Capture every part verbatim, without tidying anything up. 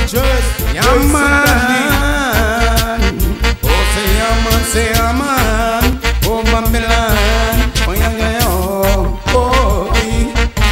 just Yeah man. Oh say yeah man, say yeah man. Oh Babylon. Oh yeah yeah yeah. Oh hey.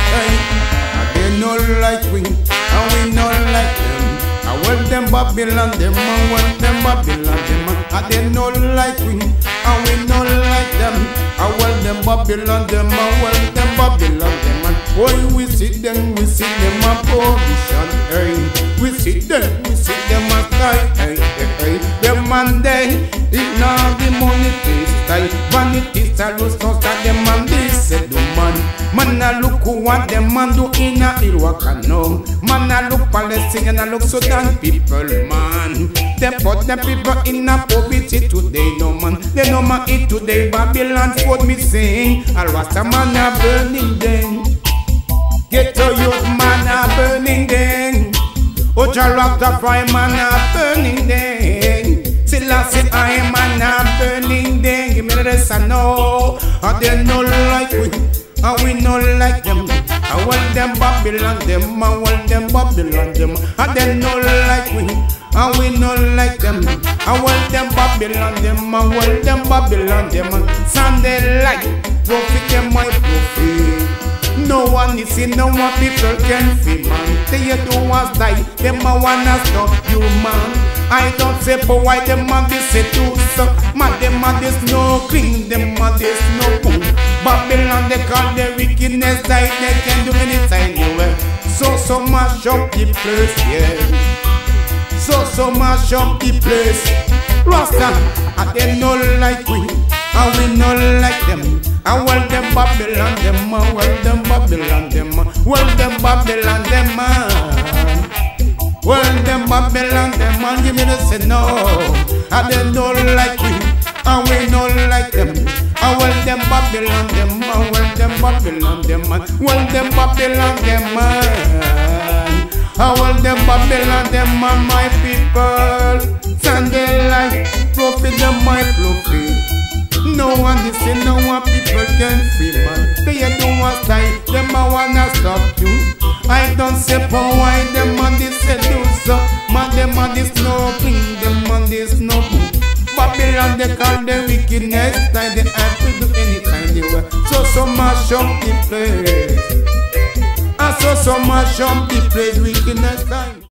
They no like we, and we no like them. I want them Babylon, them and want them Babylon, them and they no like we, and we no like them. I want them Babylon, them and want them Babylon, them and boy we see them, we see them a position, hey. We see them, we see them a sky, hey, hey, hey. Them and they, ignore the money style, vanity style, no start them and they say the man. Man a look who what them man do in a Irwakano. Man a look Palestinian and a look Sudan people, man. They put the people in a poverty today, no man. They no man eat today, Babylon food me sing. Al Rasta man a burning them. Get to youth man a burning them. Oja Rastafari man a burning them. Selassie I man a burning them. Give me the rest I know. And they no like we, and we no like them. I want them Babylon them, I want them Babylon them. And they no like we, and we no like them. I want them Babylon them, I want them Babylon them. Sunday light, profit them my profit. No one is in, no one people can feel man. They do was die, them a wanna stop you man. I don't say for why them man this say do so. Man them man this no clean, them man this no boom. Babylon they call the wickedness like they can do anything anywhere. So so mash up the place, yeah. So so mash up the place. Rasta, and they no like we, and we no like them. I want them Babylon them, I want them Babylon them, well them Babylon them man. Well them Babylon them man, give me the say no. And they no like we, and we no like them. I want them Babylon them, I want them Babylon them man. Well them Babylon them man. I want them Babylon them man, my people. Sunday light, profit them my profit. No one is in, no one people can feel man. They don't want style, them I wanna stop you. I don't say for why them man this say do so. Man them man this no clean, them man this no boom. Babylon they call the wickedness, like they have to do anytime they want. So so mash up the place. I saw so mash up the place, wickedness time.